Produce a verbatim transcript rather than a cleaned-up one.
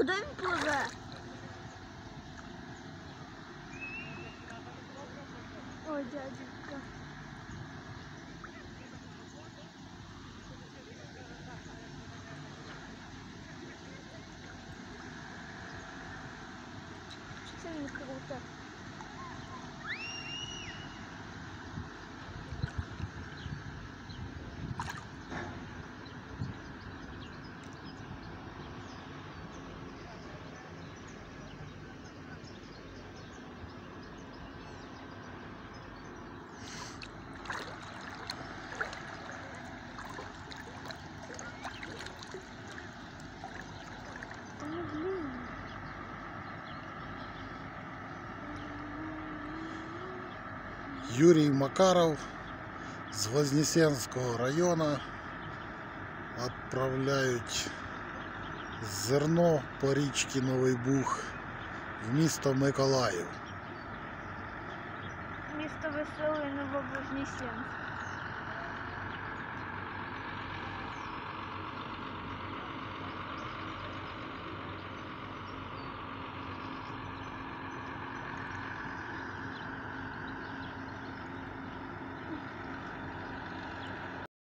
Куди він пливе? Ой, дядька. Це не круто. Юрий Макаров з Вознесенського району відправляють зерно по річці Новий Буг в місто Миколаїв. Місто веселе Нововознесенськ.